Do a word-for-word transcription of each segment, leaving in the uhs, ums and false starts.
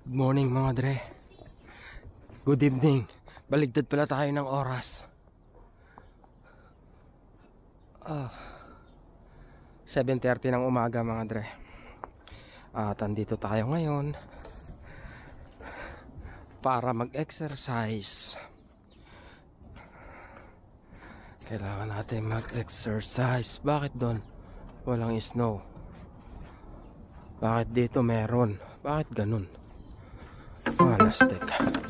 Good morning mga dre. Good evening. Baligtad pala tayo ng oras. ah, seven thirty ng umaga mga dre. At andito tayo ngayon para mag-exercise. Kailangan natin mag-exercise. Bakit doon walang snow? Bakit dito meron? Bakit ganun? Malastik.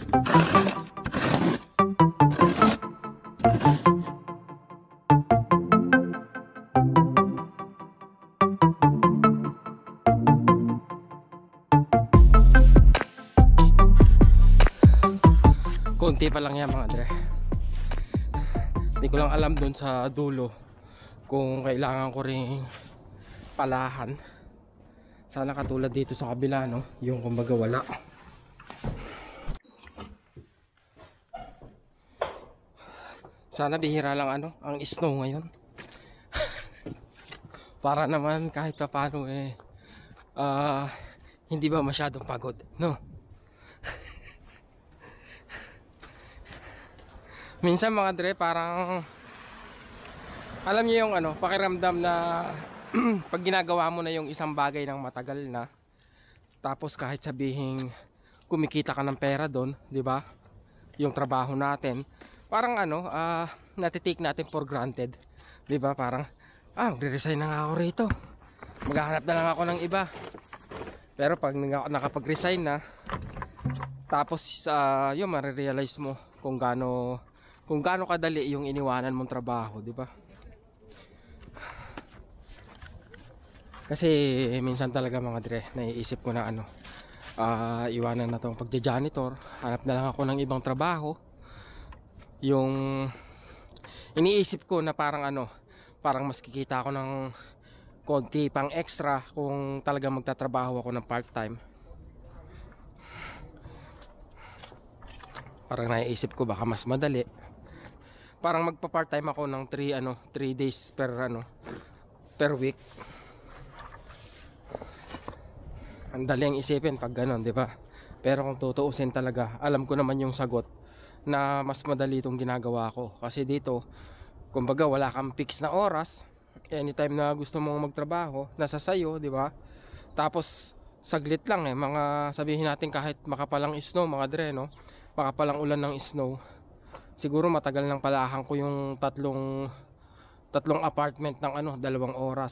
Konti pa lang yan mga dre. Hindi ko lang alam dun sa dulo kung kailangan ko ring palahan. Sana katulad dito sa kabila, no? Yung kumbaga wala. Sana bihira lang ano, ang snow ngayon. Para naman kahit pa paano eh uh, hindi ba masyadong pagod, no? Minsan mga dre, parang alam niyo yung ano, pakiramdam na pag ginagawa mo na yung isang bagay ng matagal na, tapos kahit sabihin kumikita ka ng pera doon, di ba? Yung trabaho natin, parang ano, uh, natitake natin for granted, di ba? Parang, ah, magre-resign na nga ako rito, maghahanap na lang ako ng iba. Pero pag nakapag-resign na, tapos uh, yun, marirealize mo kung gaano kung gaano kadali yung iniwanan mong trabaho, di ba? Kasi minsan talaga mga dre, naiisip ko na ano, uh, iwanan na tong pagja-janitor, hanap na lang ako ng ibang trabaho. Yung iniisip ko na parang ano, parang mas kikita ako ng konti pang extra kung talagang magtatrabaho ako ng part-time. Parang naiisip ko baka mas madali. Parang magpa-part-time ako ng three ano, three days per ano, per week. Ang dali ang isipin pag gano'n, di ba? Pero kung tutuusin talaga, alam ko naman yung sagot na mas madali itong ginagawa ko. Kasi dito, kumbaga wala kang fix na oras. Anytime na gusto mong magtrabaho, nasa sayo, di ba? Tapos saglit lang eh, mga sabihin natin kahit makapalang snow mga dre, no? Makapalang ulan ng snow. Siguro matagal nang palahan ko yung tatlong tatlong apartment ng ano, dalawang oras.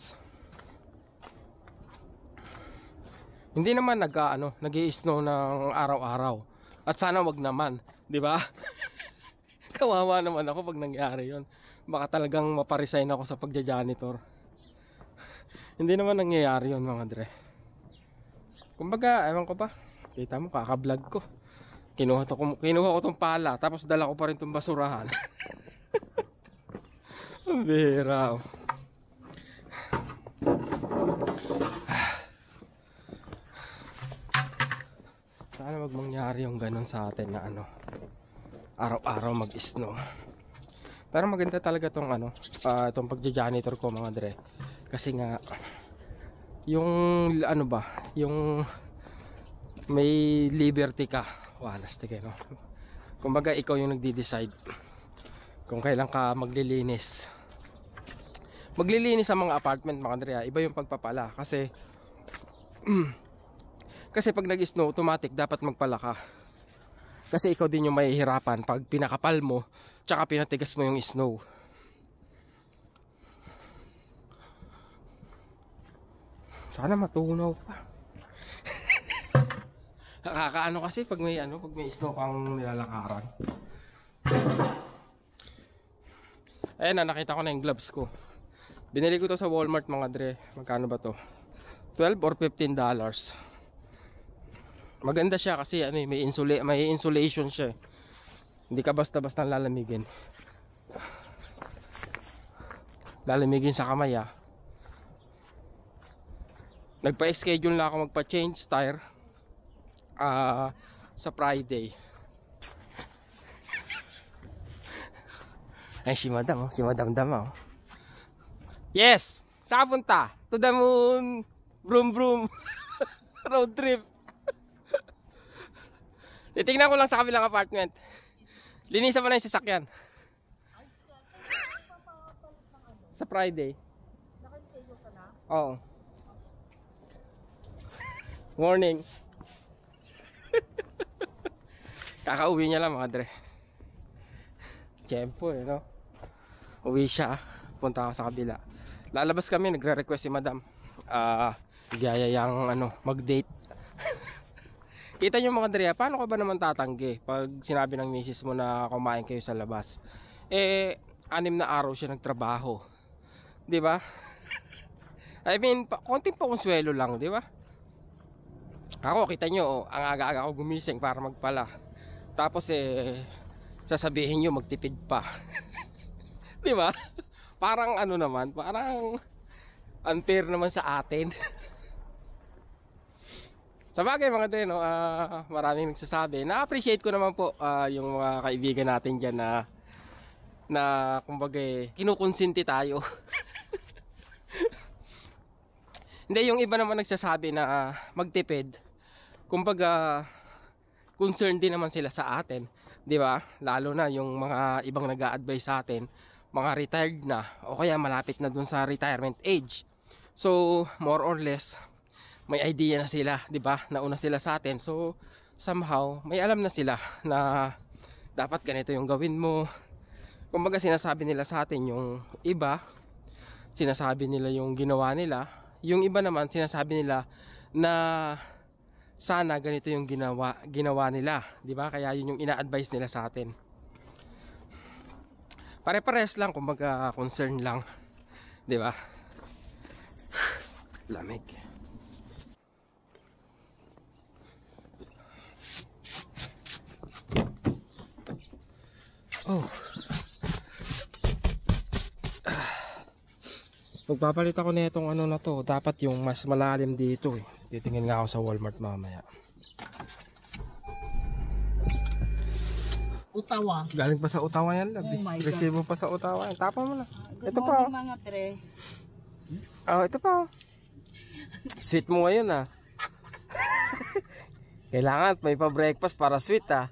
Hindi naman nag ano, nag-i-snow ng araw-araw. At sana wag naman, 'di ba? Kawawa naman ako pag nangyari 'yon. Baka talagang maparesign ako sa pagja-janitor. Hindi naman nangyayari 'yon, mga dre. Kumbaga, ewan ko ba? Kita mo, kaka-vlog ko. Kinuha to, kinuha ko tong pala, tapos dala ko pa rin tong basurahan. Ang bihira. Oh. Sana wag mangyari yung ganun sa atin na ano, araw-araw mag-snow. Pero maganda talaga tong ano, uh, tong pagja-janitor ko mga dre. Kasi nga yung ano ba, yung may liberty ka. Walastik eh, no? Kumbaga ikaw yung nagdi-decide kung kailan ka maglilinis. Maglilinis sa mga apartment mga dre, iba yung pagpapala. Kasi Kasi pag nag-snow, automatic dapat magpala ka. Kasi ikaw din yung mahihirapan pag pinakapal mo, tsaka pinatigas mo yung snow. Sana matunaw pa. Nakakaano kasi pag may ano, pag may snow kang nilalakaran. Ayun na, nakita ko na yung gloves ko. Binili ko to sa Walmart mga dre. Magkano ba to? twelve or fifteen dollars. Maganda siya kasi ano, may, insula may insulation siya. Hindi ka basta-basta lalamigin. Lalamigin sa kamay ah. Nagpa-schedule na ako magpa-change tire uh, sa Friday. Ay si Madam oh, si Madam Dama oh. Yes! Saan punta? To the moon! Vroom vroom! Road trip! Titingnan ko lang sa kabilang apartment. Linisan mo na yung sasakyan. Sa Friday. Naka-schedule ka na? Oo. Morning. Kakauwi niya lang mga dre. Tiyempo eh, no? Uwi siya. Punta ako sa kabila. Lalabas kami, nagre-request si madam. Ah, uh, gayayang ano, mag-date. Kita nyo mga dre, paano ka ba naman tatanggi pag sinabi ng misis mo na kumain kayo sa labas? Eh, anim na araw siya nagtrabaho. Di ba? I mean, pa, konting pakonsuelo lang, di ba? Ako, kita nyo, oh, ang aga-aga ako gumising para magpala. Tapos eh, sasabihin nyo magtipid pa. Di ba? Parang ano naman, parang unfair naman sa atin. Sa bagay mga dre, no, uh, maraming nagsasabi. Na-appreciate ko naman po uh, yung mga kaibigan natin dyan na na kumbaga kinukonsinti tayo. Hindi, yung iba naman nagsasabi na uh, magtipid. Kumbaga concerned din naman sila sa atin, 'di ba? Lalo na yung mga ibang nag-a-advise sa atin, mga retired na o kaya malapit na dun sa retirement age. So, more or less may idea na sila, 'di ba? Nauna sila sa atin. So, somehow may alam na sila na dapat ganito yung gawin mo. Kumbaga sinasabi nila sa atin yung iba, sinasabi nila yung ginawa nila. Yung iba naman sinasabi nila na sana ganito yung ginawa ginawa nila, 'di ba? Kaya yun yung ina-advise nila sa atin. Pare-pares lang, kumbaga concern lang, 'di ba? Lamig. Oh. Magpapalit ako na itong ano na to. Dapat yung mas malalim dito eh. Titingin nga ako sa Walmart mamaya. Utawa. Galing pa sa Utawa yan, love. Oh my God. Resibo pa sa Utawa yan. Tapa mo na. Good Ito morning, pa. mga tre. Oh, ito pa. Sweet mo ngayon ah. Kailangan may pa-breakfast para sweet ah.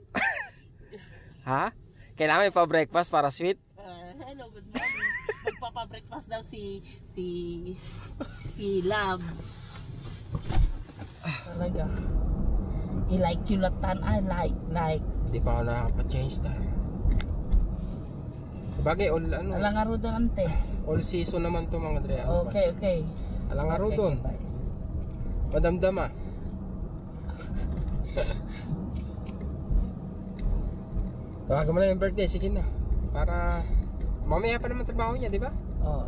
Ha? Kailangan may pa-breakfast para sweet? Uh, hello, good morning. Magpapa-breakfast daw si si si Love. Talaga. I like you latan. I like like. Hindi pa ako nakapa-change na. Bagay all ano. Alang araw doon ante. All season naman to mga dre. Okay, okay. Alang araw Okay, doon. bye. Madamdam ah. Tawagan mo na yung birthday, sige na. Para mamaya pa naman trabaho niya, di ba? Oo.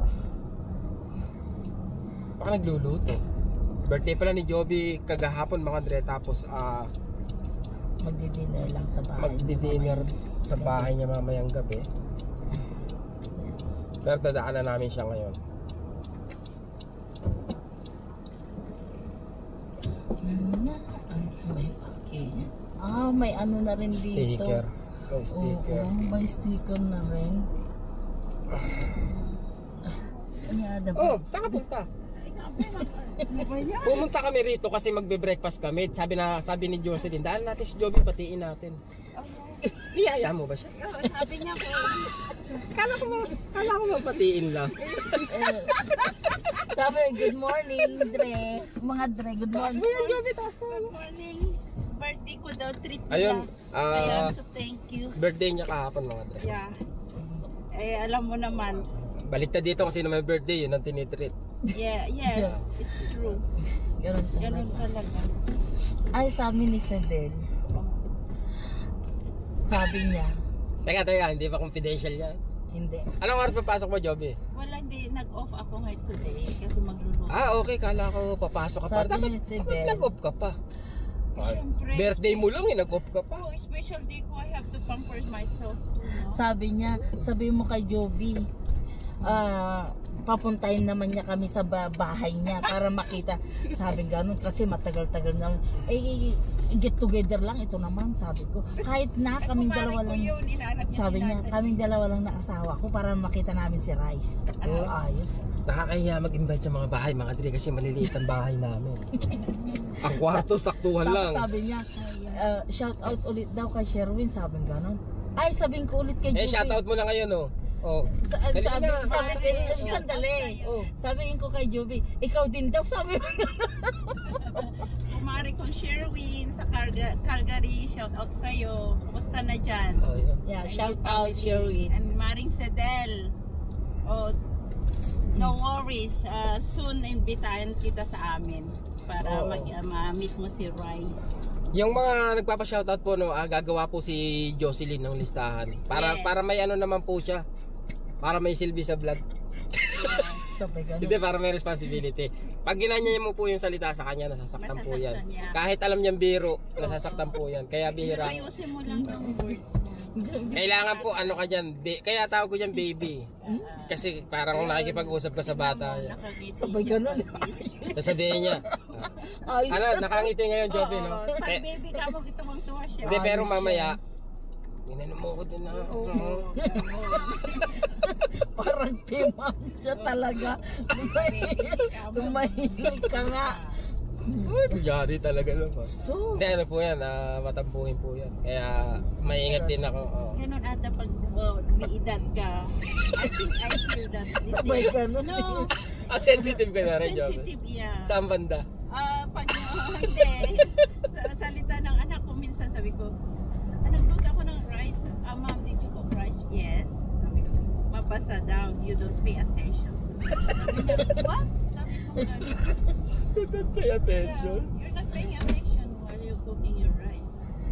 Baka nagluluto. Birthday pala ni Joby kagahapon mga dre. Tapos ah uh, magdi-dinner lang sa bahay. magdi-dinner sa bahay niya mamayang gabi. Pero dadaanan namin siya ngayon. May okay. Ah, may ano na rin dito. Sticker. May sticker. Oo, may sticker na rin. Anyada ba? Oh, saan ka punta? Pumunta kami rito kasi magbe-breakfast kami. Sabi na sabi ni Jocelyn, dahil natin si Joby, patiin natin. Iyaya mo ba siya? Oo, sabi niya po. Kala ko mo, kala ko mo patiin lang. Eh, sabi, good morning, Dre. Mga Dre, good morning. Good morning. Birthday ko daw, treat nila. Ayun, Ayan, ah, so thank you. birthday niya kahapon mga dre. Yeah. Eh, alam mo naman. Balik na dito kasi na may birthday, yun ang tinitreat. Yeah, yes, it's true. Ganun Ganun talaga. talaga. Ay, sabi ni Sedel, sabi niya, Teka, teka, hindi pa confidential yan. hindi. Anong oras papasok mo, Joby? Wala, hindi. Nag-off ako ngayon today kasi magluluto. Ah, okay, kala ko papasok ka pa. Sabi Dapat, ni si dapat Ben. nag-off ka pa. Ay, Siyempre, birthday mo lang eh, nag-off ka pa. Oh, special day ko, I have to pamper myself too, no? Sabi niya, sabi mo kay Joby, ah, papuntahin naman niya kami sa ba- bahay niya para makita. Sabi ganun kasi matagal-tagal na. Eh, get together lang ito naman, sabi ko. Kahit na Ay, kaming kumarin dalawa ko lang. yun, inaanak niya Sabi si niya, Nathan. kaming dalawa lang na asawa ko para makita namin si Rice. Ano? Oh, ayos. Nakakahiya mag-invite sa mga bahay, mga dre, kasi maliliit ang bahay namin. Ang kwarto, saktuhan lang. Tapos sabi niya, ah, shout out ulit daw kay Sherwin, sabi ganon. Ay, sabihin ko ulit kay Eh, Juby. shoutout mo na ngayon, oh. Oh. Sa, Dali sabi, na, sabi, pare. sabi, sandali. Oh. Sabihin ko kay Juby, ikaw din daw, sabi mo. Kumari kong Sherwin sa Calga- Calgary, shout out sa'yo. Kumusta na dyan? Oh, yun. Yeah, And shout your out family. Sherwin. And Maring Sedel. Oh, no worries. Uh, soon imbitahan kita sa amin para Oo. mag, uh, ma-meet mo si Rice. Yung mga nagpapa-shoutout po, no, ah, gagawa po si Jocelyn ng listahan. Para Yes. para may ano naman po siya. Para may silbi sa vlog. Sabi ganon. Hindi, para may responsibility. Pag ginanya mo po yung salita sa kanya, nasasaktan po yan. Masasaktan niya. Kahit alam niyang biro, nasasaktan po yan. Kaya bihira. Ayusin mo lang yung words mo. Kailangan po ano ka dyan, ba- kaya tawag ko dyan baby. Kasi parang nakikipag-usap ka sa bata. Yan. Nakangiti Sabay siya. ganon. Sasabihin niya. Ayos Ano, na. nakangiti ngayon, Joby, no? Oo, pag Eh, baby ka mo, gitawang tuwa siya. Hindi, pero Ayos mamaya, ginano mo ko din na. Oo. Parang timam siya talaga. Tumahilig ka nga. Yari talaga lang. Oh. So, Hindi, ano po yan, ah, matampuhin po yan. Kaya, maingat din ako. Oh. Ganun ata pag oh, may edad ka. I think I feel that. the sabay same. ganon. No, Ah, sensitive ka na rin, Joby. sensitive yeah. Saan banda? Ah, pag uh, hindi, sa salita ng anak ko minsan sabi ko, ah, nagluto ako ng rice. Ah, ma'am, did you cook rice? Yes. Sabi ko, mabasa daw, you don't pay attention. Sabi niya, what? Sabi ko, Don't pay yeah, attention. you're not paying attention while you're cooking your rice.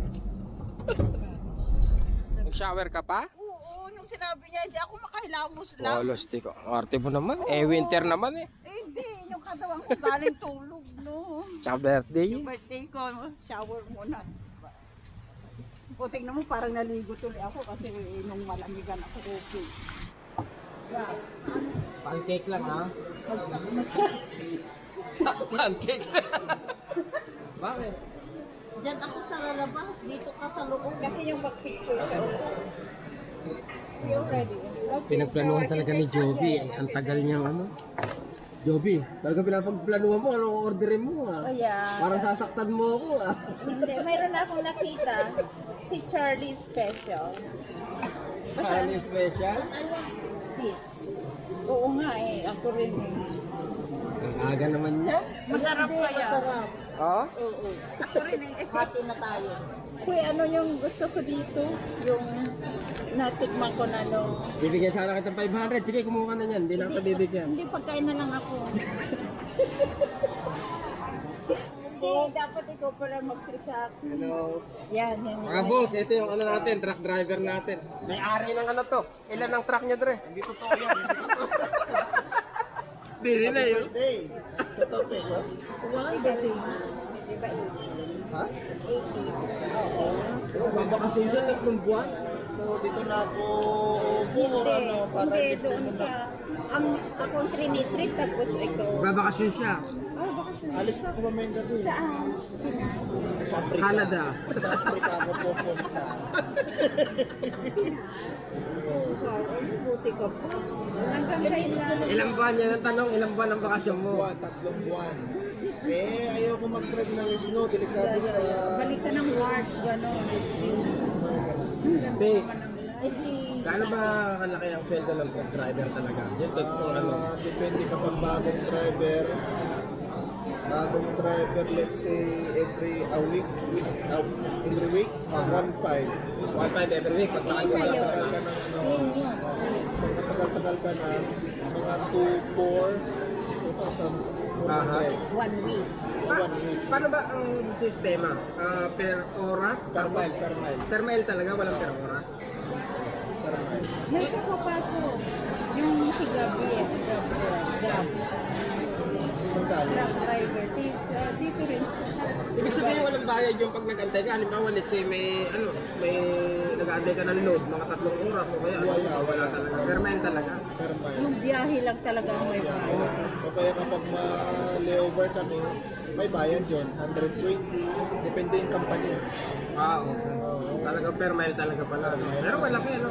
Nag-shower ka pa? Oo, nung sinabi niya, hindi ako makahilamos lang. Oh, lustig ko. Arte mo naman. Eh, winter naman eh. Eh, hindi, yung katawan ko galing tulog, no. Tsaka birthday. Yung birthday ko, shower muna. O, tingnan mo, parang naligo tuloy ako kasi eh, nung malamigan ako, okay. Pancake lang, ha? Pancake lang. Bakit? Diyan ako sa lalabas, dito ka sa loob. Kasi yung back-picture ko. You're ready. Okay, Pinagplanuhan so, talaga ni Joby. Ang, ang tagal niyang ano. Joby, talaga pinapagplanuhan mo. Anong orderin mo, ha? Ayan. Parang sasaktan mo ako, ha? Hindi, mayroon na akong nakita. Si Charlie Special. Charlie Special. This. Oo nga eh, ako rin eh. Ang aga naman niya. Masarap Hindi, kaya. masarap. Oh? Oo. Ako rin eh. Hati na tayo. Kuya, ano yung gusto ko dito? Yung natikman ko na no. Bibigyan sana kitang five hundred. Sige, kumuha ka na yan. Hindi na kita bibigyan. Hindi, pagkain na lang ako. Hindi, dapat ikaw pala mag-free sa akin. Hello. Yan, yan, yan. Mga boss, ito yung ano natin, truck driver natin. May-ari ng ano to. Ilan ang truck niya, Dre? Hindi totoo yan. Hindi rin na yun. One kasi. Ha? Babakasi siya, tatlong buwan. So dito na ako buhor Hindi, ano para hindi, hindi doon muna. ka. Ang ako ang trinitrit, tapos ikaw. Babakasyon siya. Ah, bakasyon. Alis na ako mamayang gabi. Saan? Sa Africa. Canada. Sa Africa ako pupunta. Oh, wow. Ay, buti ka po. Hanggang kailan? Ilang buwan yan ang tanong, ilang buwan ang bakasyon mo? Buwan, tatlong buwan. Eh, ayoko mag-drive ng snow. Delikado sa... Balik ka ng wars, gano'n. Be, Ay, si... gaano ba kalaki ang sweldo ng truck driver talaga? Yung totoo ano? Ah, depende kapag bagong driver. Bagong driver, let's say every a week, week uh, every week, one five. one five every week. Pag Clean nakagawa na yun. Matagal ka ng ano, Clean yun. pag matagal-tagal ka na, mga two four, two thousand Aha. One week. one week. Paano ba ang sistema? Ah, per oras? Per Tapos- mile, per mile. Per mile talaga, walang per oras. Per mile. May kapapasok. Yung si Gabi, eh, Gab, Gab, Magkano? Grab driver. Tis, uh, dito rin. Ibig sabihin walang bayad yung pag nag-antay ka. Halimbawa, let's say may, ano, may nag-antay ka ng load, mga tatlong oras o kaya, Wala, ano, wala. talaga. Per mile talaga. Per mile. Yung biyahe lang talaga ang may bayad. O kaya kapag ma-layover kami, may bayad yun, one hundred twenty, depende yung company. Ah, okay. Talagang per mile talaga pala. No? Pero malaki, ano?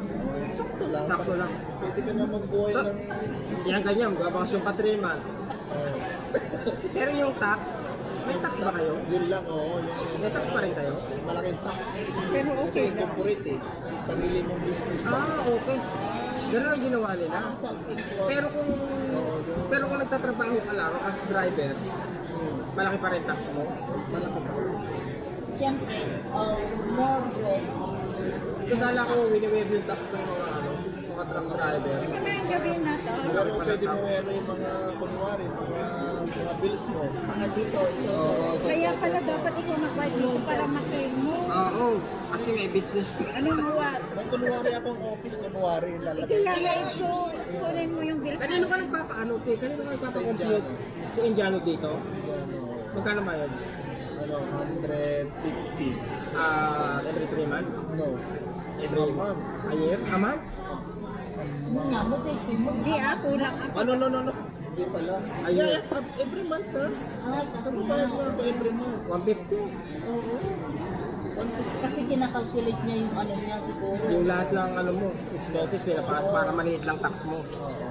Sakto lang. Sakto lang. Pwede ka na magbuhay So, ng... yan ganyan, babakasyon pa three months. Oh. Pero yung tax, may tax ba kayo? Yun lang, oo. Yung, May tax pa rin kayo? malaking tax. Pero Kasi okay lang. corporate eh. Sarili mong business ba? Ah, okay. Ganun ang ginawa nila. Self-employed. Pero kung Oo, yung pero kung nagtatrabaho ka lang as driver, hmm, malaki pa rin tax mo. malaki pa. Siyempre, uh, more bread. So kala ko wini-wave yung tax ng mga ano, mga truck driver. Ito na yung gawin na to. Pero pwede mo ano yung mga kunwari, mga, mga bills mo. Mga dito, ito. Oo, ito, Kaya ito, pala ito. dapat ikaw mag-buy dito para ma-claim mo. Oo, kasi may business. Anong what? May kunwari akong office, kunwari lalagay. Kaya ito, kunin mo yung bill. Kanino ka nagpapaano, te? Kanino ka nagpapakompute? Sa Indiano dito? Ano, Magkano ba yun? ano, one fifty. Ah, every three months? No. Every A month. A year? A month? Ano nga, mo dito mo. Hindi ako lang ako. Ano, no, no, no. Hindi pala. Ayun. Yeah, yeah, every month ha. Ay, kasi Ano ba yung ako every month? one fifty? Oo. Kasi kinakalculate niya yung ano niya siguro. Yung lahat ng ano mo, expenses, pinapas para maliit lang tax mo. Oo.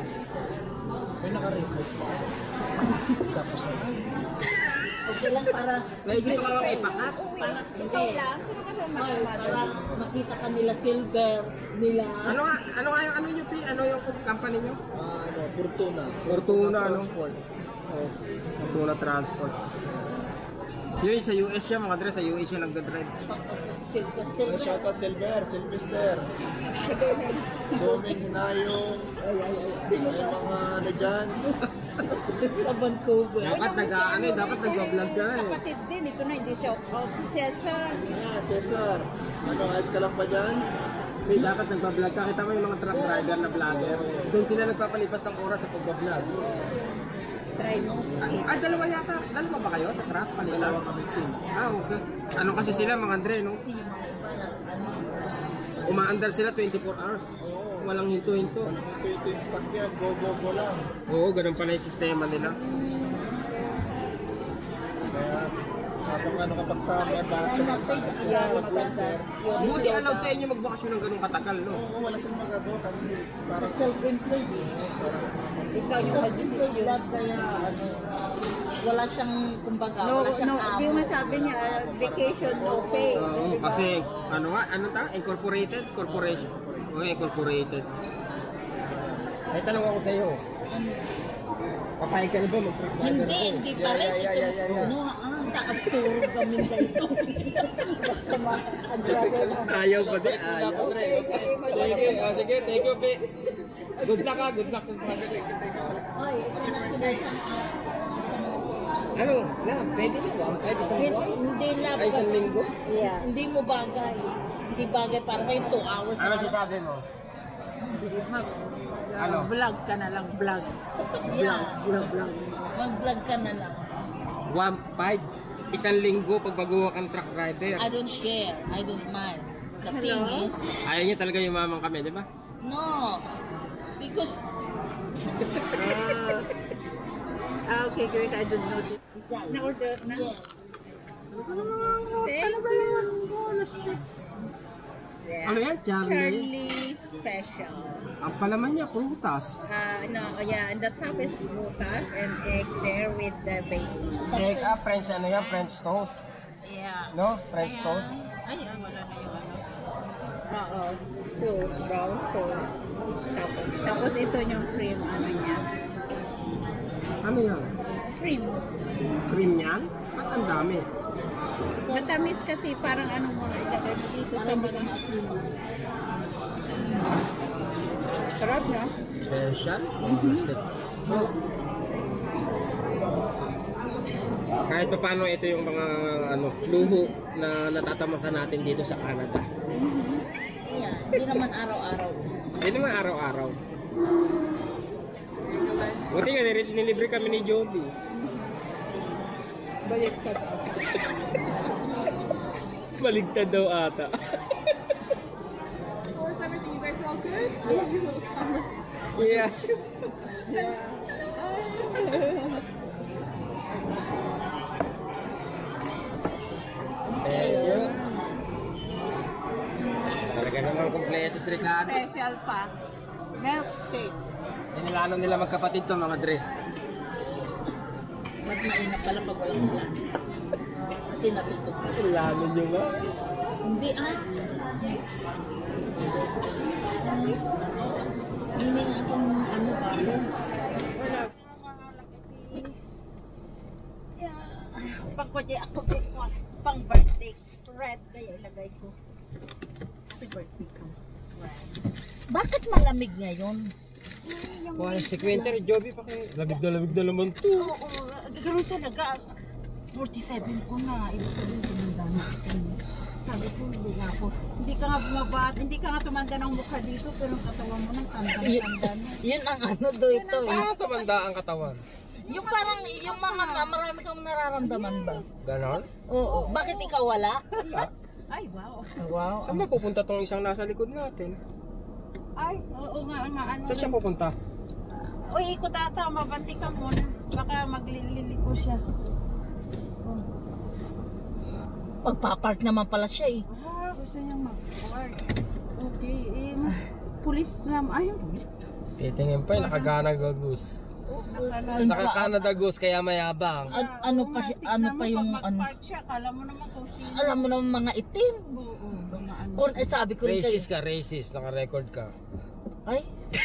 May naka-report pa. Tapos na. Okay lang para Naigit ko lang ipakat. para Ikaw hindi. lang? Sino ka sa Ay, mga para makita ka nila silver nila. Ano nga, ano nga yung ano nyo, P? Ano yung company nyo? Ah, ano, Fortuna. Fortuna, no? Transport. Oh, Fortuna Transport. Yun, sa U S siya, mga dre, sa U S siya nagdadrive. Silver, May silver. shoutout Silver, Sylvester. Doming Hinayong. May mga ano dyan. Sa Vancouver. Dapat nag ano, eh, dapat nag-vlog ka eh. Kapatid din, ito na hindi shout out si Cesar. Yeah, Cesar. Ano, ayos ka lang pa dyan? May dapat nagpa-vlog ka. Kita mo yung mga truck driver na vlogger. Doon sila nagpapalipas ng oras sa pag-vlog. Try mo. Ah, dalawa yata. Dalawa ba kayo sa truck? Kanila? Dalawa kami team. Ah, okay. Ano kasi sila, mga Andre, no? Kasi yung mga iba na ano. Umaandar sila twenty-four hours. Oo. Walang hinto-hinto. Walang ito-ito yung sasakyan. Go, go, go lang. Oo, ganun pala yung sistema nila. Kaya, habang ano kapag summer, bakit Ay, nakoy, kapag winter. Buti allowed sa inyo magbakasyon ng ganun katagal, no? Oo, wala siyang magagawa kasi Sa parang self-employed eh. Ikaw yung Self-employed mag-decision. lang kaya ano, wala siyang, kumbaga, No, wala siyang no, amo. di nga sabi niya, uh, vacation, no pay. Oo, kasi ano nga, ano ta? Incorporated? Corporation. Oo, incorporated. May tanong ako sa iyo. Papayag ka na ba mag-truck driver Hindi, ako? hindi pa rin. Yeah, yeah, yeah, yeah, yeah. Ano, ah, nakaturo kami dito. Ayaw pa din, ayaw. Sige, oh, sige, thank you, Pe. Good luck ha, good luck sa project. Oy, pinag-pinagsan Ano, na, pwede na ba? Pwede sa buwan? Hindi lang. Ay, isang kasi- linggo? Yeah. Hindi mo bagay. Hindi bagay para sa'yo, two hours Ano na lang. sasabi mo? Mag, Ano? vlog ka na lang, vlog. Yeah. Vlog, vlog. Mag-vlog ka na lang. one five. Isang linggo pag baguha kang truck rider. I don't share. I don't mind. The Hello? thing is, Ayaw niya talaga yumaman kami, di ba? no. Because, Ah, okay, great. I don't know this. Na-order na? yes. Thank you. Yeah. Ano yan, Charlie? Charlie Special. Ang palaman niya, prutas. Uh, no, yeah, and the top is brutas and egg there with the bacon. Egg, ah, French, ano yan, French toast. Yeah. No? French toast. Ay, ah, wala na yung ano. Oo, toast, brown toast. Tapos, tapos ito yung cream, ano niya. Ano yan? Cream. Cream yan? Ba't ang dami? Matamis kasi parang ano mo ilagay mo dito Para sa hindi mga. ka maasin. Sarap na. Special? Kahit pa paano ito yung mga ano, luho na natatamasan natin dito sa Canada. Yeah. Hindi naman araw-araw. Hindi naman araw-araw. Buti nga, nil- nilibre kami ni Joby. Balik ka. Baligtad daw ata. Was everything you guys all good? Yeah. Thank you. Talaga naman kompleto si Ricardo. Special pa. Milk cake. Inilano nila magkapatid to mga dre. Mas mainam pala pag walang ulan. Kasi natutup. Ulamin nyo nga. Hindi ah. Hindi nga akong ano ba? Wala. Pag pwede ako pang birthday, red kaya ilagay ko. Kasi birthday ko. Red. Bakit malamig ngayon? Wala si Quinter, Joby pa kayo. Lamig na lamig na naman to. Oo, gano'n talaga. forty-seven ko na. Ibig sabihin, tumanda na ako. Sabi ko, hindi nga ako. Hindi ka nga bumabat, hindi ka nga tumanda ng mukha dito, pero ang katawan mo ng tanda-tanda na. Yun ang ano do ito eh. Ah, tumanda ang katawan. Yung parang, yung mga marami kang nararamdaman ba? Ganon? Oo. Bakit ikaw wala? Wala. Ay, wow. Wow. Saan ba pupunta tong isang nasa likod natin? Ay, oo nga, nga ano. Saan siya pupunta? Uy, ikot ata, mabanti ka muna. Baka maglililiko siya. Oh. Pagpapark naman pala siya eh. Ah, gusto niyang mag-park. Okay, eh, pulis na, ay, yung pulis. Titingin pa, nakagana gagus. Ang- Naka-Canada Goose kaya mayabang. An- ano pa siya, ano pa yung ano? Pag siya, kala mo naman kung sino. Alam mo naman mga itim. Oo, mga ano. Kung eh, sabi ko rin kayo. Racist ka, racist. Naka-record ka. Ay.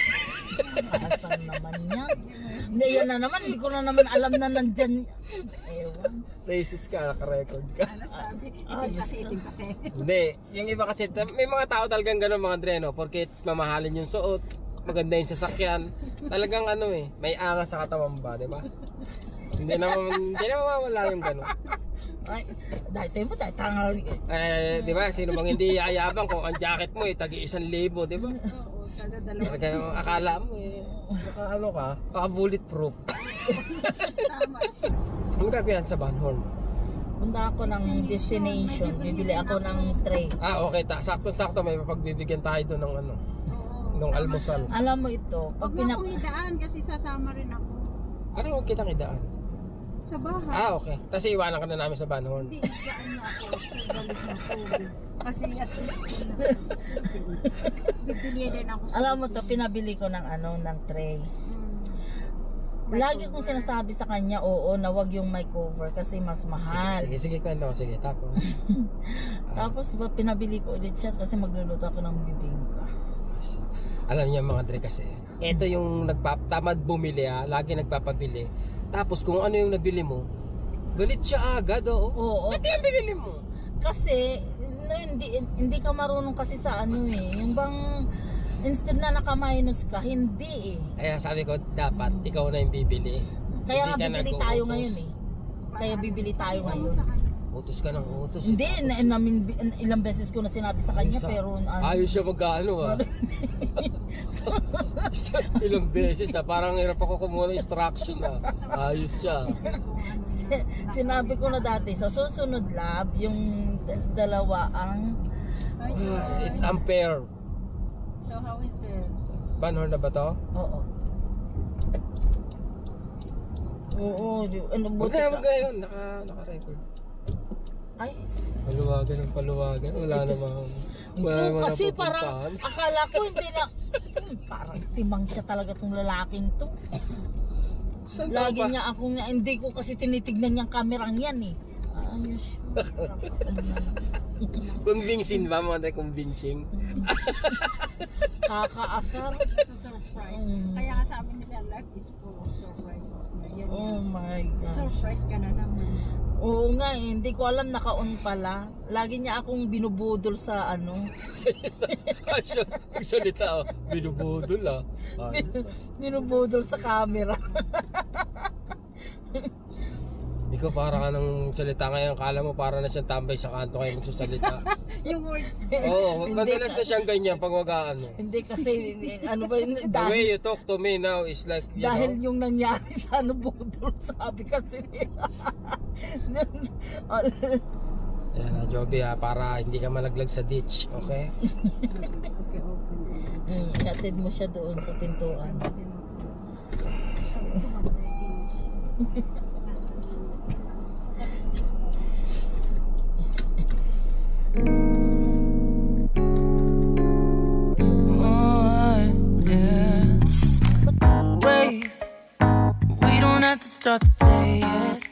Asan naman yan? Hindi, yan na naman. Hindi ko na naman alam na nandyan. Ewan. Racist ka, naka-record ka. Ano sabi? Ah, Itim Diyos kasi, ko. itim kasi. Hindi, yung iba kasi, may mga tao talagang gano'n mga Dre, no? Porque mamahalin yung suot, maganda yung sasakyan. Talagang ano eh, may angas sa katawan ba, di ba? Hindi naman, hindi naman mawala yung gano'n. Ay, dahil tayo mo, dahil tangal. Eh, di ba, sino bang hindi yayabang kung ang jacket mo eh, tagi isang libo, di ba? Oo, kada dalawa. Talaga naman akala mo eh, baka ano ka, baka bulletproof. Tama siya. Ano gagawin sa Banhorn? Punta ako ng destination. Bibili ako ng tray. Ah, okay, ta. Sakto-sakto may mapagbibigyan tayo doon ng ano, Oo. ng almusal. Alam mo ito, Huwag pag mo pinap... akong idaan kasi sasama rin ako. Ano huwag kitang idaan? Sa bahay. Ah, okay. Kasi iwanan ka na namin sa Banhorn. Hindi, idaan na ako. Balik na ako. Kasi at least na. Bibili din ako sa Alam mo to, pinabili ko ng ano, ng tray. Hmm. Lagi kong sinasabi sa kanya, oo, na wag yung may cover kasi mas mahal. Sige, sige, kwento. Sige, tapos. Tapos ba, pinabili ko ulit siya kasi magluluto ako ng bibingka. Alam niyo mga Dre kasi, ito yung nagpatamad bumili ha, lagi nagpapabili. Tapos kung ano yung nabili mo, galit siya agad oo. Oo, Ba't yung binili mo? kasi no, hindi hindi ka marunong kasi sa ano eh. Yung bang instead na naka-minus ka, hindi eh. Kaya sabi ko, dapat ikaw na yung bibili. Kaya nga Hindi ka bibili nag-uutos. tayo ngayon eh. Kaya bibili tayo ngayon. Utos ka ng utos. Hindi, Tapos, na, namin, ilang beses ko na sinabi sa kanya, ayos, ah. pero ano, Ayos siya mag-ano ah. Ilang beses ah, parang hirap ako kumuha ng instruction ah. Ayos siya. si- sinabi ko na dati, sa susunod lab, yung d- dalawa ang, Ah, It's unfair. So how is it? Banhorn na ba to? oo. Oo, di- ano, Huwag buti na, ka. huwag na yun. Naka, naka-record. Ay, Paluwagan ng paluwagan. Wala namang... Wala ito namang kasi napupuntahan. parang, akala ko hindi na, hmm, parang timang siya talaga tong lalaking to. Saan Lagi ka ba? niya ako nga, hindi ko kasi tinitignan niyang kamerang yan eh. Ayos. Convincing ba mga tayo? Convincing? Kakaasar. It's a surprise. Mm. Kaya nga sabi nila, life is full of surprises na. Yan Oh yan. my gosh. Surprise ka na naman. Oo nga eh, hindi ko alam naka-on pala. Lagi niya akong binubudol sa ano. Ay, siya, salita oh. Binubudol ah. Ayos. Binubudol sa camera. Ikaw parang anong salita ngayon. Kala mo para na siyang tambay sa kanto kayo magsasalita. Yung words. Oo, Hindi madalas ka- na siyang ganyan pag wag ano. Hindi kasi, ano ba yun, The way dahil, you talk to me now is like, you dahil know, yung nangyari sa ano budol, sabi kasi nila. yan na Joby ha, para hindi ka malaglag sa ditch, okay? Okay, open. Hmm, ihatid mo siya doon sa pintuan. Sabi ko, mag-ready. Oh, yeah. Wait, we don't not to start the day yet.